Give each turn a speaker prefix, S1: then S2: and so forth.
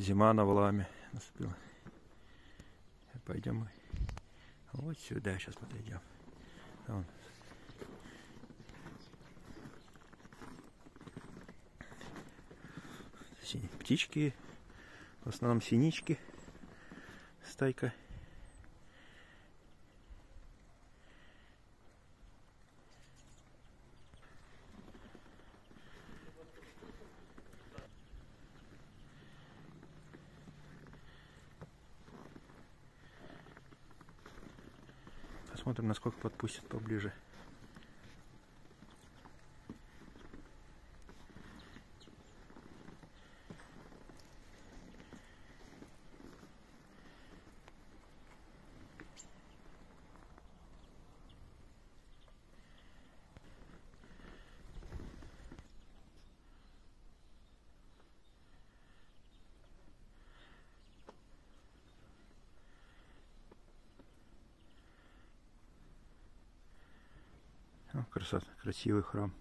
S1: Зима на Валааме наступила. Пойдем мы вот сюда, сейчас подойдем. Вон. Птички, в основном синички, стайка. Посмотрим, насколько подпустят поближе. Красота, красивый храм.